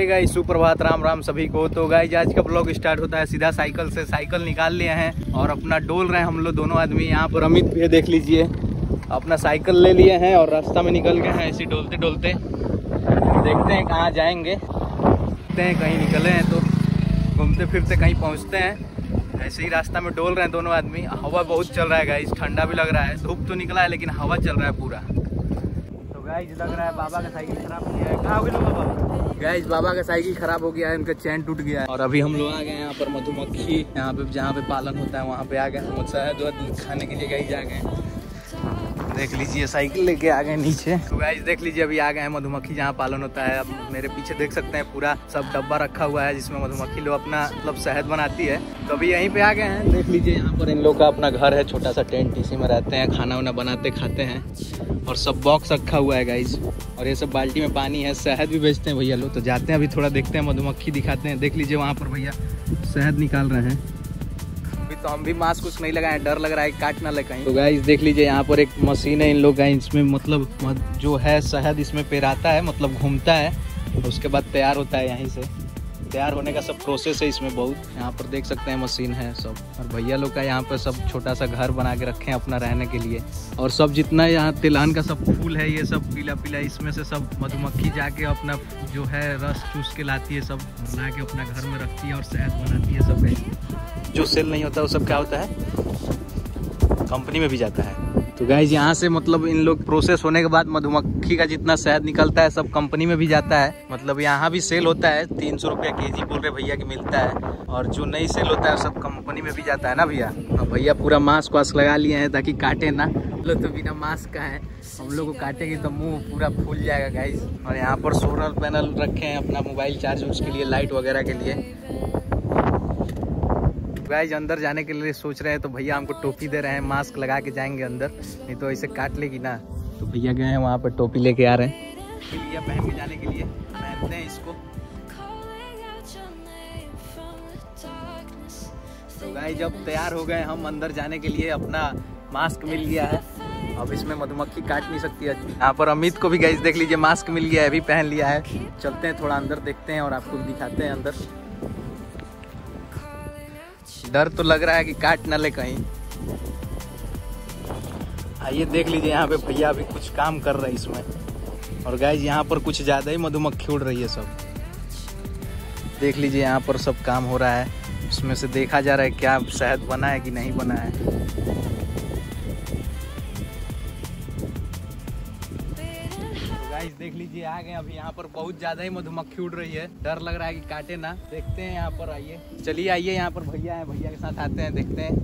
Guys सुप्रभात, राम राम सभी को। तो गाइस आज का ब्लॉग स्टार्ट होता है सीधा साइकिल से। साइकिल निकाल लिए हैं और अपना डोल रहे हैं हम लोग दोनों आदमी। यहाँ पर अमित भी देख लीजिए, अपना साइकिल ले लिए हैं और रास्ता में निकल गए हैं ऐसे डोलते डोलते। देखते हैं कहाँ जाएंगे, देखते हैं कहीं निकले हैं तो घूमते फिरते कहीं पहुँचते हैं। ऐसे ही रास्ता में डोल रहे हैं दोनों आदमी। हवा बहुत चल रहा है गाइस, ठंडा भी लग रहा है। धूप तो निकला है लेकिन हवा चल रहा है पूरा। गाइस लग रहा है बाबा का साइकिल खराब हो गया है। कहाँ हो गया बाबा? गाइस बाबा का साइकिल खराब हो गया है, उनका चैन टूट गया है। और अभी हम लोग आ गए यहाँ पर मधुमक्खी, यहाँ पे जहाँ पे पालन होता है वहाँ पे आ गए हम। शहद खाने के लिए गाइस आ गए। देख लीजिए साइकिल लेके आ गए नीचे। तो गाइस देख लीजिए अभी आ गए हैं मधुमक्खी जहाँ पालन होता है। अब मेरे पीछे देख सकते हैं पूरा सब डब्बा रखा हुआ है जिसमें मधुमक्खी लोग अपना मतलब शहद बनाती है। तो अभी यहीं पे आ गए हैं। देख लीजिए यहाँ पर इन लोग का अपना घर है, छोटा सा टेंट, इसी में रहते हैं, खाना वाना बनाते खाते हैं। और सब बॉक्स रखा हुआ है गाइस। और ये सब बाल्टी में पानी है। शहद भी बेचते हैं भैया लोग। तो जाते हैं अभी थोड़ा देखते हैं, मधुमक्खी दिखाते हैं। देख लीजिए वहाँ पर भैया शहद निकाल रहे हैं। तो हम भी मास्क कुछ नहीं लगाए, डर लग रहा है काट ना ले कहीं। तो गाइस देख लीजिए यहाँ पर एक मशीन है इन लोग का, इसमें मतलब जो है शहद इसमें पेराता है, मतलब घूमता है, उसके बाद तैयार होता है। यहीं से तैयार होने का सब प्रोसेस है इसमें बहुत। यहाँ पर देख सकते हैं मशीन है सब। और भैया लोग का यहाँ पर सब छोटा सा घर बना के रखे हैं अपना रहने के लिए। और सब जितना यहाँ तिलहन का सब फूल है ये सब पीला पीला, इसमें से सब मधुमक्खी जाके अपना जो है रस चूस के लाती है, सब ला के अपना घर में रखती है और शहद बनाती है। सब जो सेल नहीं होता वो सब क्या होता है, कंपनी में भी जाता है। तो गाइज यहाँ से मतलब इन लोग प्रोसेस होने के बाद मधुमक्खी का जितना शहद निकलता है सब कंपनी में भी जाता है। मतलब यहाँ भी सेल होता है, 300 रुपया केजी बोल रहे भैया की मिलता है। और जो नहीं सेल होता है सब कंपनी में भी जाता है ना भैया। और भैया पूरा मास्क वास्क लगा लिए हैं ताकि काटे ना। लोग तो बिना मास्क का है, हम लोग को काटेंगे तो मुंह पूरा फूल जाएगा गाइज। और यहाँ पर सोलर पैनल रखे हैं अपना मोबाइल चार्ज उसके लिए, लाइट वगैरह के लिए। गाइस अंदर जाने के लिए सोच रहे हैं तो भैया हमको टोपी दे रहे हैं, मास्क लगा के जाएंगे अंदर, नहीं तो ऐसे काट लेगी ना। तो भैया गए हैं वहाँ पर टोपी लेके आ रहे हैं भैया पहन के जाने के लिए। पहनते हैं इसको। तो गाइस जब तैयार हो गए हम अंदर जाने के लिए, अपना मास्क मिल गया है। अब इसमें मधुमक्खी काट नहीं सकती है। यहाँ पर अमित को भी गाइस देख लीजिए मास्क मिल गया है, अभी पहन लिया है। चलते हैं थोड़ा अंदर देखते हैं और आपको दिखाते हैं अंदर। डर तो लग रहा है कि काट ना ले कहीं। आइए देख लीजिए यहाँ पे भैया अभी कुछ काम कर रहे हैं इसमें। और गाइस यहाँ पर कुछ ज़्यादा ही मधुमक्खी उड़ रही है सब। देख लीजिए यहाँ पर सब काम हो रहा है, उसमें से देखा जा रहा है क्या शहद बना है कि नहीं बना है। गाइस देख लीजिए आ गए अभी। यहाँ पर बहुत ज्यादा ही मधुमक्खी उड़ रही है, डर लग रहा है कि काटे ना। देखते हैं यहाँ पर, आइए चलिए आइए। यहाँ पर भैया हैं, भैया के साथ आते हैं, देखते हैं।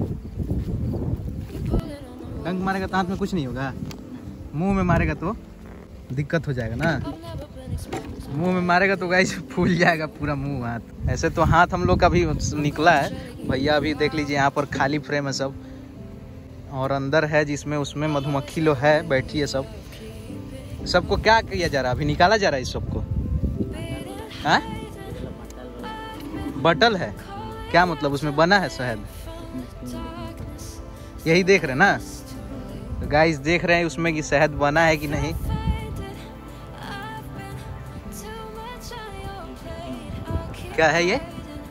डंक मारेगा तो हाथ में कुछ नहीं होगा, मुंह में मारेगा तो दिक्कत हो जाएगा ना। मुंह में मारेगा तो गाइस फूल जाएगा पूरा मुंह हाथ। ऐसे तो हाथ हम लोग का भी निकला है। भैया अभी देख लीजिए यहाँ पर खाली फ्रेम है सब, और अंदर है जिसमें उसमें मधुमक्खी लोग है बैठी है सब। सबको क्या किया जा रहा है, अभी निकाला जा रहा है इस सबको। हाँ बटल है क्या, मतलब उसमें बना है शहद, यही देख रहे ना। तो गाइस देख रहे हैं उसमें कि शहद बना है कि नहीं। क्या है ये,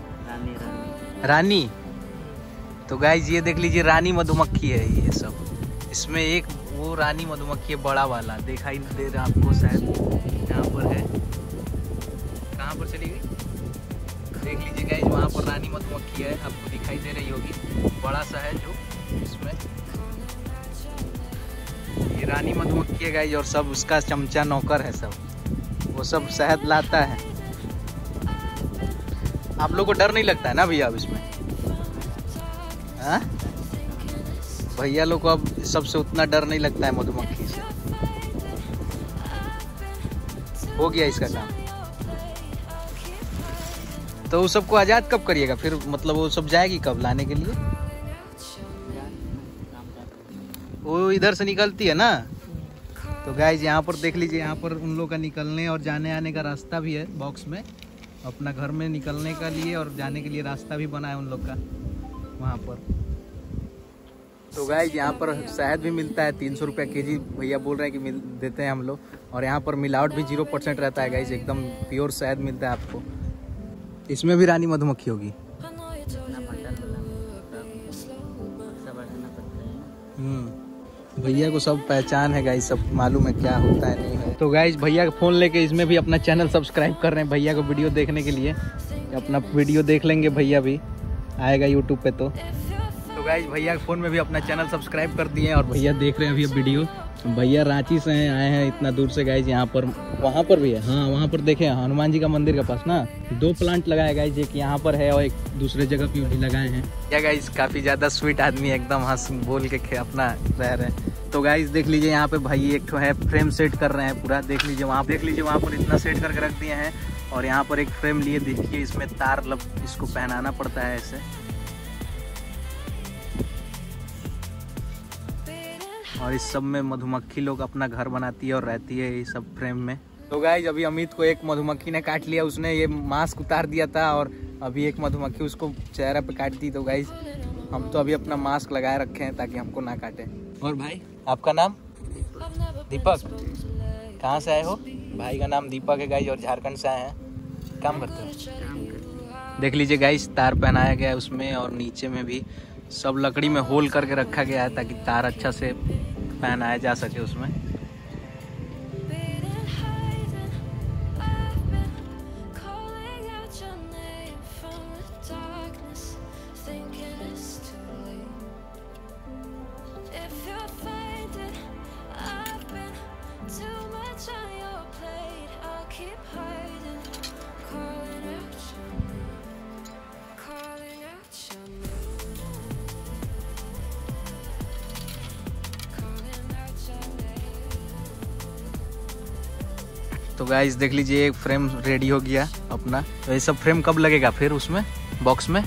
रानी। तो गाइस ये देख लीजिए रानी मधुमक्खी है ये सब। इसमें एक वो रानी मधुमक्खी है बड़ा वाला, दिखाई दे रहा आपको शायद, यहाँ पर है। कहाँ पर चली गई, देख लीजिए गाइस वहाँ पर रानी मधुमक्खी है, आपको दिखाई दे रही होगी, बड़ा सा है जो इसमें। ये रानी मधुमक्खी है गाइस, और सब उसका चमचा नौकर है सब, वो सब शहद लाता है। आप लोग को डर नहीं लगता है ना भैया अब इसमें? हाँ भैया लोग को अब सबसे उतना डर नहीं लगता है मधुमक्खी से। हो गया इसका काम। तो उस सबको आजाद कब करिएगा फिर, मतलब वो सब जाएगी कब लाने के लिए? वो इधर से निकलती है ना। तो गाइज यहाँ पर देख लीजिए, यहाँ पर उन लोग का निकलने और जाने आने का रास्ता भी है बॉक्स में। अपना घर में निकलने का लिए और जाने के लिए रास्ता भी बना है उन लोग का वहाँ पर। तो गाइज यहाँ पर शहद भी मिलता है, 300 रुपया केजी भैया बोल रहे हैं कि देते हैं हम लोग। और यहाँ पर मिलावट भी 0% रहता है गाइस, एकदम प्योर शहद मिलता है आपको। इसमें भी रानी मधुमक्खी होगी। भैया को सब पहचान है गाइस, सब मालूम है क्या होता है नहीं है। तो गाइस भैया का फ़ोन लेके इसमें भी अपना चैनल सब्सक्राइब कर रहे हैं भैया को वीडियो देखने के लिए। अपना वीडियो देख लेंगे, भैया भी आएगा यूट्यूब पे। तो गाइस भैया के फ़ोन में भी अपना चैनल सब्सक्राइब कर दिए और भैया देख रहे हैं अभी वीडियो। भैया रांची से हैं, आए हैं इतना दूर से गाइस। यहाँ पर वहाँ पर भी है, हाँ वहाँ पर देखें हनुमान जी का मंदिर के पास ना 2 प्लांट लगाए गाइस, एक यहाँ पर है और एक दूसरे जगह पे भी लगाए हैं। क्या गाइस काफ़ी ज़्यादा स्वीट आदमी, एकदम हंस बोल के अपना रह रहे हैं। तो गाइस देख लीजिए यहाँ पे भाई एक है फ्रेम सेट कर रहे हैं पूरा। देख लीजिए वहाँ पर इतना सेट करके रख दिए हैं। और यहाँ पर एक फ्रेम लिए, देखिए इसमें तार इसको पहनाना पड़ता है ऐसे। और इस सब में मधुमक्खी लोग अपना घर बनाती है और रहती है ये सब फ्रेम में। तो गाइस अभी अमित को एक मधुमक्खी ने काट लिया, उसने ये मास्क उतार दिया था और अभी एक मधुमक्खी उसको चेहरा पे काट दी। तो गाइस हम तो अभी अपना मास्क लगाए रखे हैं ताकि हमको ना काटे। और भाई आपका नाम? दीपक। कहाँ से आए हो? भाई का नाम दीपक है गाइस और झारखंड से आए हैं। काम करते हो? देख लीजिए गाइस तार पहनाया गया है उसमें और नीचे में भी सब लकड़ी में होल करके रखा गया है ताकि तार अच्छा से पहनाया जा सके उसमें। तो गाइस देख लीजिए एक फ्रेम रेडी हो गया अपना। तो ये सब फ्रेम कब लगेगा फिर उसमें बॉक्स में?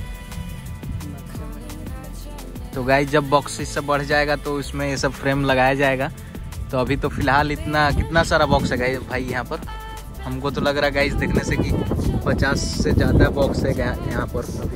तो गाइस जब बॉक्स इससे बढ़ जाएगा तो इसमें ये सब फ्रेम लगाया जाएगा। तो अभी तो फिलहाल इतना कितना सारा बॉक्स है गाइस भाई यहाँ पर? हमको तो लग रहा है गाइस देखने से कि 50 से ज़्यादा बॉक्स है यहाँ पर। अभी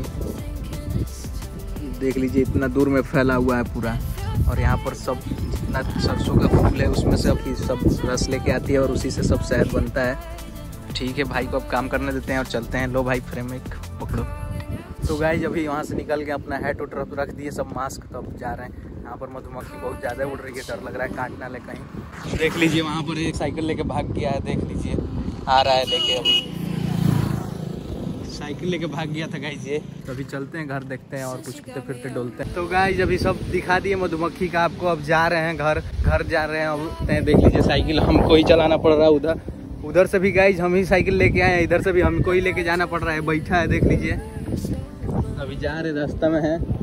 देख लीजिए इतना दूर में फैला हुआ है पूरा। और यहाँ पर सब जितना सरसों का फूल है उसमें से अभी सब रस लेके आती है और उसी से सब शहद बनता है। ठीक है भाई को अब काम करने देते हैं और चलते हैं। लो भाई फ्रेम एक पकड़ो। तो गाइस अभी वहाँ से निकल के अपना हैट उट रख दिए सब मास्क, तो अब जा रहे हैं। यहाँ पर मधुमक्खी बहुत ज़्यादा उड़ रही है, डर लग रहा है काट ना ले कहीं। देख लीजिए वहाँ पर एक साइकिल लेके भाग गया है, देख लीजिए आ रहा है लेके, अभी साइकिल लेके भाग गया था गाइस ये। तो अभी चलते हैं घर, देखते हैं और कुछ फिरते डोलते हैं। तो गाइस अभी सब दिखा दिए मधुमक्खी का आपको, अब जा रहे हैं घर जा रहे हैं। अब देख लीजिए साइकिल हमको ही चलाना पड़ रहा है, उधर से भी गाइस हम ही साइकिल लेके आए हैं, इधर से भी हमको ही लेके जाना पड़ रहा है। बैठा है देख लीजिए, अभी जा रहे रास्ता में है।